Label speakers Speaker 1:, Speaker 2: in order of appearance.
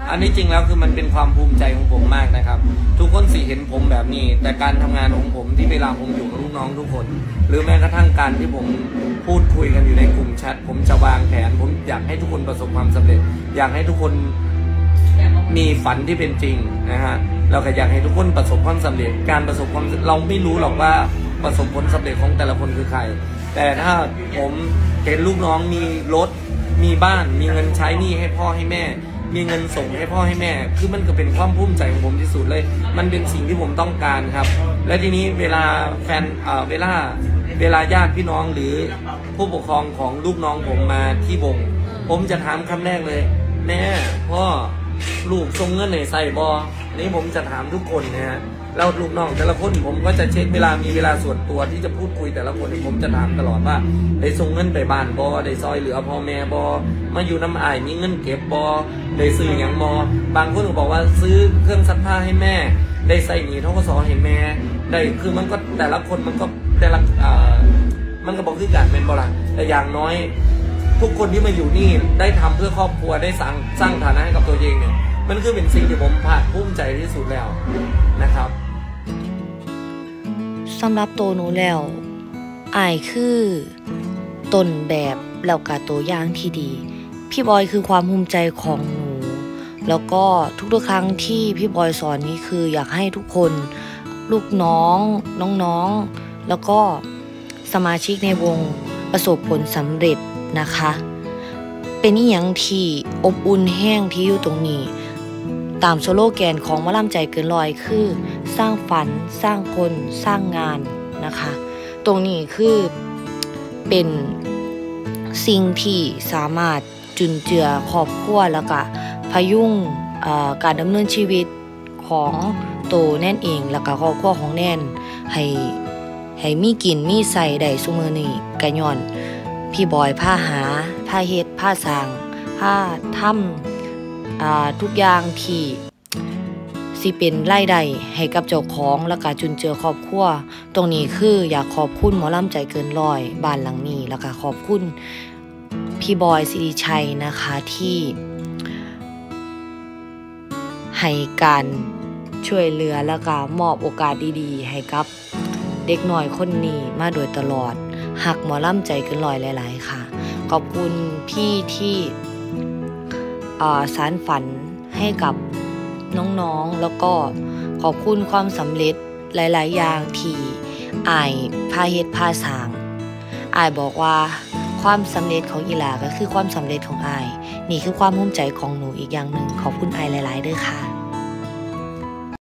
Speaker 1: อันนี้จริงแล้วคือมันเป็นความภูมิใจของผมมากนะครับทุกคนสิเห็นผมแบบนี้แต่การทำงานของผมที่เวลาผมอยู่กับลูกน้องทุกคนหรือแม้กระทั่งการที่ผมพูดคุยกันอยู่ในกลุ่มแชทผมจะวางแผนผมอยากให้ทุกคนประสบความสำเร็จอยากให้ทุกคนมีฝันที่เป็นจริงนะฮะเราก็อยากให้ทุกคนประสบความสำเร็จการประสบความเราไม่รู้หรอกว่าประสบผลสำเร็จของแต่ละคนคือใครแต่ถ้าผมเห็นลูกน้องมีรถมีบ้านมีเงินใช้หนี้ให้พ่อให้แม่มีเงินส่งให้พ่อให้แม่คือมันก็เป็นความภูมิใจของผมที่สุดเลยมันเป็นสิ่งที่ผมต้องการครับและทีนี้เวลาแฟนเวลาญาติพี่น้องหรือผู้ปกครองของลูกน้องผมมาที่วงผมจะถามคำแรกเลยแม่พ่อลูกส่งเงินไหนใส่บอนี่ผมจะถามทุกคนนะฮะแล้วลูกน้องแต่ละคนผมก็จะเช็คเวลามีเวลาส่วนตัวที่จะพูดคุยแต่ละคนผมจะถามตลอดว่าได้ส่งเงินไปบ้านบอได้ซอยเหลือพ่อแม่บอมาอยู่น้ำอายมีเงินเก็บบอได้ซื้ออย่างบอบางคนก็บอกว่าซื้อเครื่องซักผ้าให้แม่ได้ใส่หนีทกสให้แม่ได้คือมันก็แต่ละคนมันก็แต่ละมันก็บอกคือการเป็นบอละแต่อย่างน้อยทุกคนที่มาอยู่นี่ได้ทำเพื่อครอบครัวได้สร้างฐานะให้กับตัวเองเนี่ยมันคือเป็นสิ่งที่ผมภาคภูมิใจที่สุดแล้วนะครับ
Speaker 2: สำหรับตัวหนูแล้วอายคือต้นแบบแล้วก็ตัวอย่างที่ดีพี่บอยคือความภูมิใจของหนูแล้วก็ทุกๆครั้งที่พี่บอยสอนนี้คืออยากให้ทุกคนลูกน้องน้องๆแล้วก็สมาชิกในวงประสบผลสำเร็จนะคะเป็นอีหยังที่อบอุ่นแห้งที่อยู่ตรงนี้ตามโซโลแกนของหมอลำใจเกินร้อยคือสร้างฝันสร้างคนสร้างงานนะคะตรงนี้คือเป็นสิ่งที่สามารถจุนเจือครอบครัวแล้วก็พยุงการดำเนินชีวิตของตัวแน่นเองแล้วก็ครอบครัวของแน่นให้มีกินมีใส่ได้ซุมื้อนี้ก็ย้อนพี่บอยผ้าหาผ้าเฮ็ดผ้าสร้างผ้าทำทุกอย่างที่สิเป็นรายได้ให้กับเจ้าของแล้วก็จุนเจือครอบครัวตรงนี้คืออยากขอบคุณหมอลำใจเกินร้อยบ้านหลังนี้แล้วก็ขอบคุณพี่บอยสิริชัยนะคะที่ให้การช่วยเหลือแล้วก็มอบโอกาสดีๆให้กับเด็กน้อยคนนี้มาโดยตลอดหักหมอลำใจเกินร้อยหลายๆค่ะขอบคุณพี่ที่สานฝันให้กับน้องๆแล้วก็ขอบคุณความสำเร็จหลายๆอย่างที่อายพาเฮ็ดพาสร้างอายบอกว่าความสำเร็จของอีหลาก็คือความสำเร็จของอายนี่คือความภูมิใจของหนูอีกอย่างหนึ่งขอบคุณอายหลายๆด้วยค่ะ